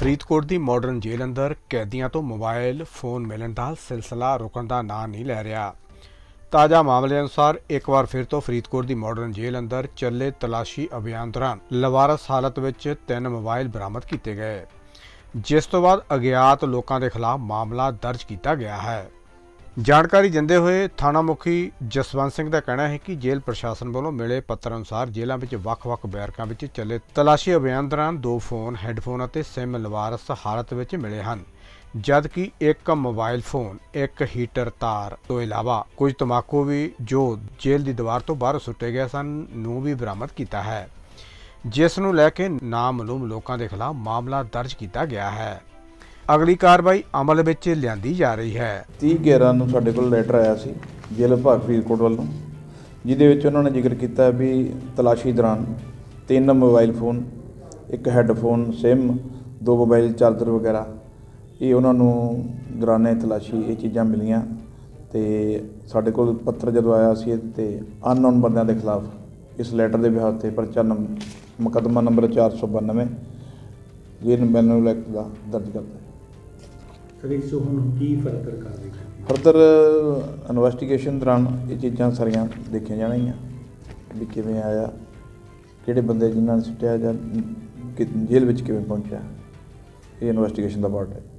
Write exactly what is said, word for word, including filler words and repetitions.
ਫਰੀਦਕੋਟ ਦੀ modern ਜੇਲ੍ਹ ਅੰਦਰ ਕੈਦੀਆਂ ਤੋਂ ਮੋਬਾਈਲ ਫੋਨ ਮਿਲਣ ਦਾ ਸਿਲਸਿਲਾ ਰੁਕਣ ਦਾ ਨਾਂ ਨਹੀਂ ਲੈ ਰਿਹਾ। ਤਾਜ਼ਾ ਮਾਮਲੇ ਅਨੁਸਾਰ ਇੱਕ ਵਾਰ ਫਿਰ ਤੋਂ ਫਰੀਦਕੋਟ ਦੀ ਮਾਡਰਨ ਜੇਲ੍ਹ ਅੰਦਰ ਚੱਲੇ ਤਲਾਸ਼ੀ ਅਭਿਆਨ ਦੌਰਾਨ ਲਵਾਰਸ ਹਾਲਤ ਵਿੱਚ ਤਿੰਨ ਮੋਬਾਈਲ ਬਰਾਮਦ ਕੀਤੇ ਗਏ, ਜਿਸ ਤੋਂ ਬਾਅਦ ਅਗਿਆਤ ਲੋਕਾਂ ਦੇ ਖਿਲਾਫ ਮਾਮਲਾ ਦਰਜ ਕੀਤਾ ਗਿਆ है। जानकारी दिंदे हुए थाना मुखी जसवंत सिंह का कहना है कि जेल प्रशासन वालों मिले पत्र अनुसार जेलों में ਵੱਖ-ਵੱਖ बैरकों में चले तलाशी अभियान दौरान दो फोन हैडफोन और सिम लवारस हालत में मिले हैं, जबकि एक मोबाइल फोन एक हीटर तार तो इलावा कुछ तंबाकू भी जो जेल की दीवार तो बाहर सुटे गए सन नूं भी बरामद किया है, जिस नूं लैके नामालूम लोगों के खिलाफ मामला दर्ज किया गया है। अगली कार्रवाई अमल में लियांदी जा रही है। तीह ग्यारह नूं साडे कोल लैटर आया सी जेल विभाग फरीदकोट वालों, जिहदे विच उन्होंने जिक्र किया भी तलाशी दौरान तीन मोबाइल फोन एक हैडफोन सिम दो मोबाइल चार्जर वगैरह ये उन्होंने दौराने तलाशी ये चीज़ां मिलियां ते साडे कोल पत्र जदों आया सी ते अननोन बंदियां दे खिलाफ इस लैटर के बिहार से परचा नंबर मुकदमा नंबर चार सौ बानवे जे मैनुअल एक्ट का दर्ज करता है। फर्दर इन्वेस्टिगेशन दौरान ये चीज़ां सारियां देखिया जाणगियां भी किवें आया किहड़े बंदे जिन्हां ने सुट्टिया जां जेल विच किवें पहुंचा, ये इन्वेस्टिगेशन का पार्ट है।